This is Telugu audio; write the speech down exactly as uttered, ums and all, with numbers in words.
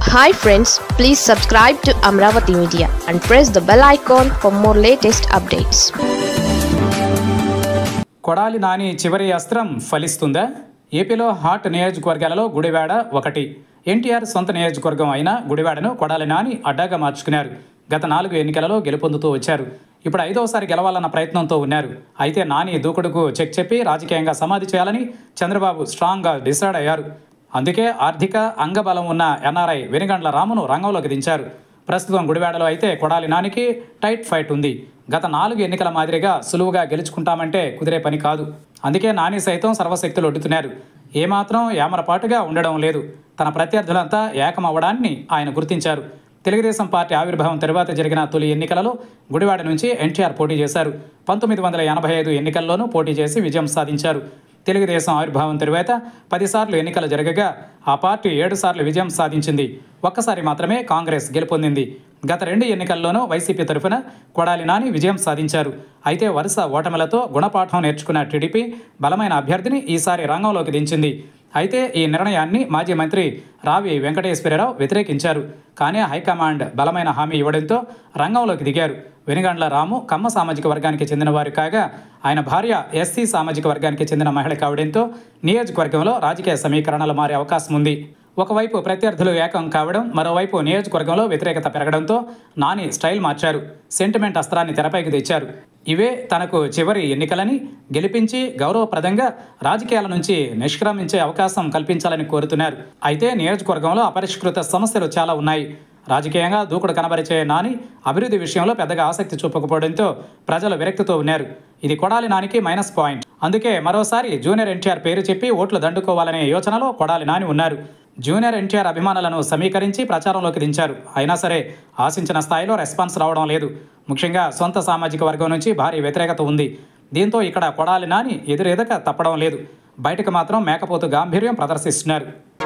Hi friends, please subscribe to Amravati Media and press the bell icon for more latest updates. Kodali Nani చివరి అస్త్రం ఫలిస్తుందా? ఏపీలో హాట్ నియోజకవర్గాలలో గుడివాడ ఒకటి. ఎన్టీఆర్ సొంత నియోజకవర్గం అయిన గుడివాడను కొడాలి నాని అడ్డాగా మార్చుకున్నారు. గత నాలుగు ఎన్నికలలో గెలుపొందుతూ వచ్చారు. ఇప్పుడు ఐదోసారి గెలవాలన్న ప్రయత్నంతో ఉన్నారు. అయితే నాని దూకుడుకు చెక్ చెప్పి రాజకీయంగా సమాధి చేయాలని చంద్రబాబు స్ట్రాంగ్గా డిసైడ్ అయ్యారు. అందుకే ఆర్థిక అంగబలం ఉన్న ఎన్ఆర్ఐ వెనుగండ్ల రామును రంగంలోకి దించారు. ప్రస్తుతం గుడివాడలో అయితే కొడాలి నానికి టైట్ ఫైట్ ఉంది. గత నాలుగు ఎన్నికల మాదిరిగా సులువుగా గెలుచుకుంటామంటే కుదిరే పని కాదు. అందుకే నాని సైతం సర్వశక్తులు ఒడ్డుతున్నారు. ఏమాత్రం ఏమరపాటుగా ఉండడం లేదు. తన ప్రత్యర్థులంతా ఏకమవ్వడాన్ని ఆయన గుర్తించారు. తెలుగుదేశం పార్టీ ఆవిర్భావం తరువాత జరిగిన తొలి ఎన్నికలలో గుడివాడ నుంచి ఎన్టీఆర్ పోటీ చేశారు. పంతొమ్మిది వందల ఎనభై ఐదు ఎన్నికల్లోనూ పోటీ చేసి విజయం సాధించారు. తెలుగుదేశం ఆవిర్భావం తరువాత పదిసార్లు ఎన్నికలు జరగగా ఆ పార్టీ ఏడు సార్లు విజయం సాధించింది. ఒక్కసారి మాత్రమే కాంగ్రెస్ గెలుపొందింది. గత రెండు ఎన్నికల్లోనూ వైసీపీ తరఫున కొడాలి నాని విజయం సాధించారు. అయితే వరుస ఓటమిలతో గుణపాఠం నేర్చుకున్న టీడీపీ బలమైన అభ్యర్థిని ఈసారి రంగంలోకి దించింది. అయితే ఈ నిర్ణయాన్ని మాజీ మంత్రి రావి వెంకటేశ్వరరావు వ్యతిరేకించారు. కానీ హైకమాండ్ బలమైన హామీ ఇవ్వడంతో రంగంలోకి దిగారు. వెనుగండ్ల రాము కమ్మ సామాజిక వర్గానికి చెందిన వారు కాగా ఆయన భార్య ఎస్సీ సామాజిక వర్గానికి చెందిన మహిళ కావడంతో నియోజకవర్గంలో రాజకీయ సమీకరణలు మారే అవకాశం ఉంది. ఒకవైపు ప్రత్యర్థులు ఏకం కావడం, మరోవైపు నియోజకవర్గంలో వ్యతిరేకత పెరగడంతో నాని స్టైల్ మార్చారు. సెంటిమెంట్ అస్త్రాన్ని తెరపైకి తెచ్చారు. ఇవే తనకు చివరి ఎన్నికలని, గెలిపించి గౌరవప్రదంగా రాజకీయాల నుంచి నిష్క్రమించే అవకాశం కల్పించాలని కోరుతున్నారు. అయితే నియోజకవర్గంలో అపరిష్కృత సమస్యలు చాలా ఉన్నాయి. రాజకీయంగా దూకుడు కనబరిచే నాని అభివృద్ధి విషయంలో పెద్దగా ఆసక్తి చూపకపోవడంతో ప్రజలు విరక్తితో ఉన్నారు. ఇది కొడాలి నానికి మైనస్ పాయింట్. అందుకే మరోసారి జూనియర్ ఎన్టీఆర్ పేరు చెప్పి ఓట్లు దండుకోవాలనే యోచనలో కొడాలి నాని ఉన్నారు. జూనియర్ ఎన్టీఆర్ అభిమానులను సమీకరించి ప్రచారంలోకి దించారు. అయినా సరే ఆశించిన స్థాయిలో రెస్పాన్స్ రావడం లేదు. ముఖ్యంగా సొంత సామాజిక వర్గం నుంచి భారీ వ్యతిరేకత ఉంది. దీంతో ఇక్కడ కొడాలి నాని ఎదురెదక తప్పడం లేదు. బయటకు మాత్రం మేకపోతు గాంభీర్యం ప్రదర్శిస్తున్నారు.